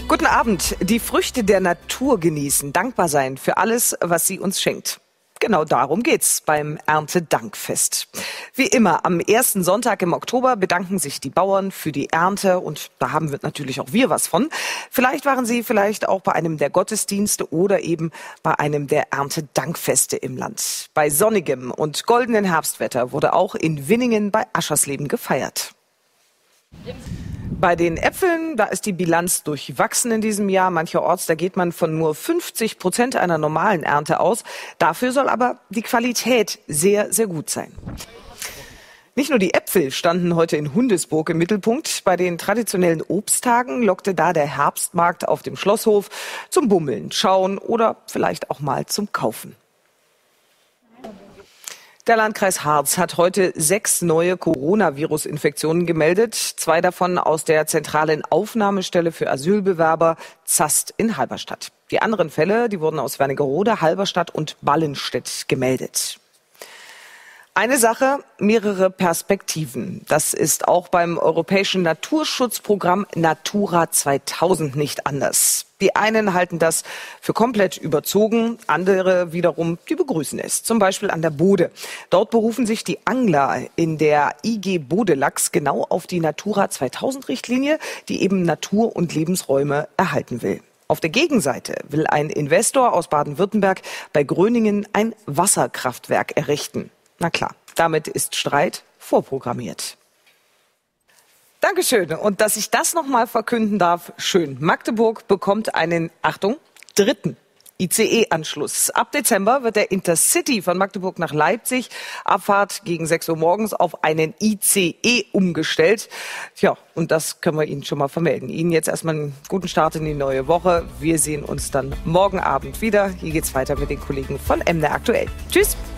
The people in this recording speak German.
Guten Abend. Die Früchte der Natur genießen, dankbar sein für alles, was sie uns schenkt. Genau darum geht's beim Erntedankfest. Wie immer, am ersten Sonntag im Oktober bedanken sich die Bauern für die Ernte und da haben wir natürlich auch wir was von. Vielleicht waren Sie auch bei einem der Gottesdienste oder eben bei einem der Erntedankfeste im Land. Bei sonnigem und goldenem Herbstwetter wurde auch in Winningen bei Aschersleben gefeiert. Bei den Äpfeln, da ist die Bilanz durchwachsen in diesem Jahr. Mancherorts, da geht man von nur 50% einer normalen Ernte aus. Dafür soll aber die Qualität sehr, sehr gut sein. Nicht nur die Äpfel standen heute in Hundesburg im Mittelpunkt. Bei den traditionellen Obsttagen lockte da der Herbstmarkt auf dem Schlosshof zum Bummeln, Schauen oder vielleicht auch mal zum Kaufen. Der Landkreis Harz hat heute 6 neue Coronavirus-Infektionen gemeldet. 2 davon aus der zentralen Aufnahmestelle für Asylbewerber Zast in Halberstadt. Die anderen Fälle, die wurden aus Wernigerode, Halberstadt und Ballenstedt gemeldet. Eine Sache, mehrere Perspektiven. Das ist auch beim europäischen Naturschutzprogramm Natura 2000 nicht anders. Die einen halten das für komplett überzogen, andere wiederum, die begrüßen es. Zum Beispiel an der Bode. Dort berufen sich die Angler in der IG Bodelachs genau auf die Natura 2000 Richtlinie, die eben Natur- und Lebensräume erhalten will. Auf der Gegenseite will ein Investor aus Baden-Württemberg bei Gröningen ein Wasserkraftwerk errichten. Na klar, damit ist Streit vorprogrammiert. Dankeschön. Und dass ich das noch mal verkünden darf, schön. Magdeburg bekommt einen, Achtung, 3. ICE-Anschluss. Ab Dezember wird der Intercity von Magdeburg nach Leipzig, Abfahrt gegen 6 Uhr morgens, auf einen ICE umgestellt. Tja, und das können wir Ihnen schon mal vermelden. Ihnen jetzt erstmal einen guten Start in die neue Woche. Wir sehen uns dann morgen Abend wieder. Hier geht's weiter mit den Kollegen von MDR aktuell. Tschüss.